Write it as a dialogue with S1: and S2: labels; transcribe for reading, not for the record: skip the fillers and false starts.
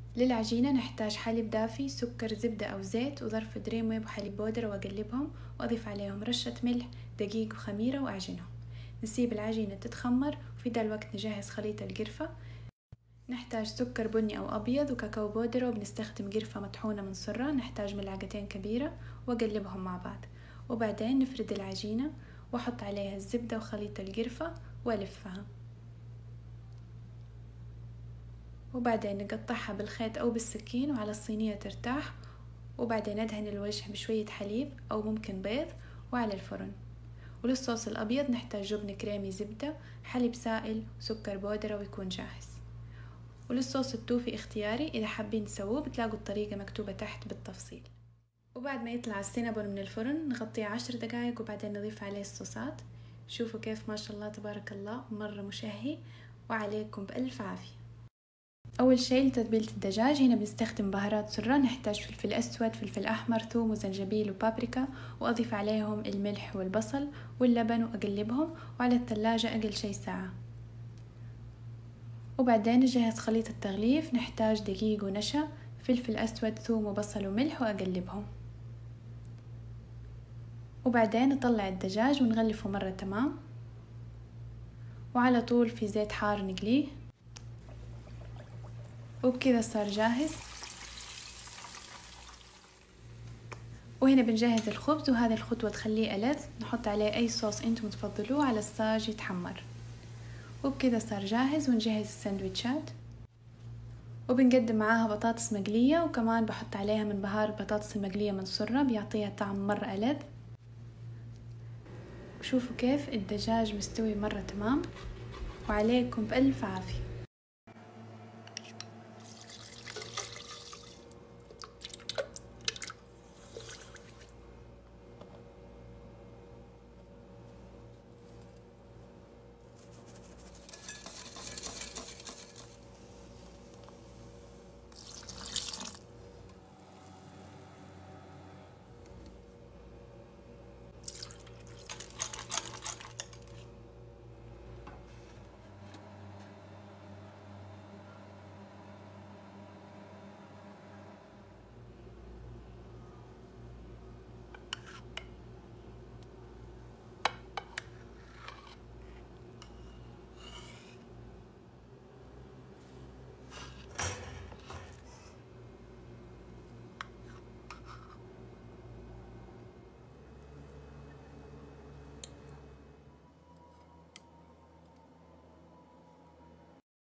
S1: للعجينة نحتاج حليب دافي، سكر، زبدة أو زيت، وظرف دريمة وحليب بودرة، وأقلبهم وأضيف عليهم رشة ملح، دقيق وخميرة وأعجنهم. نسيب العجينة تتخمر، وفي ذا الوقت نجهز خليط القرفة. نحتاج سكر بني أو أبيض وكاكاو بودرة، وبنستخدم قرفة مطحونة من سرة نحتاج ملعقتين كبيرة، وأقلبهم مع بعض. وبعدين نفرد العجينة وأحط عليها الزبدة وخليط القرفة وألفها، وبعدين نقطعها بالخيط أو بالسكين وعلى الصينية ترتاح. وبعدين ندهن الوجه بشوية حليب أو ممكن بيض وعلى الفرن. وللصوص الأبيض نحتاج جبن كريمي، زبدة، حليب سائل، وسكر بودرة، ويكون جاهز. وللصوص التوفي اختياري، إذا حابين تسووه بتلاقوا الطريقة مكتوبة تحت بالتفصيل. وبعد ما يطلع السينابون من الفرن نغطيه 10 دقايق، وبعدين نضيف عليه الصوصات. شوفوا كيف ما شاء الله تبارك الله، مرة مشهي، وعليكم بألف عافية. أول شي لتتبيلة الدجاج، هنا بنستخدم بهارات سرة، نحتاج فلفل أسود، فلفل أحمر، ثوم وزنجبيل وبابريكا، وأضيف عليهم الملح والبصل واللبن وأقلبهم، وعلى الثلاجة أقل شي ساعة. وبعدين نجهز خليط التغليف، نحتاج دقيق ونشا، فلفل أسود، ثوم وبصل وملح، وأقلبهم. وبعدين نطلع الدجاج ونغلفه مرة تمام، وعلى طول في زيت حار نقليه. وبكذا صار جاهز. وهنا بنجهز الخبز، وهذه الخطوة تخليه ألذ. نحط عليه أي صوص انتم تفضلوه على الصاج يتحمر. وبكذا صار جاهز. ونجهز السندويتشات، وبنقدم معاها بطاطس مقلية، وكمان بحط عليها من بهار البطاطس المقلية من سرة، بيعطيها طعم مرة ألذ. وشوفوا كيف الدجاج مستوي مرة تمام، وعليكم بألف عافية.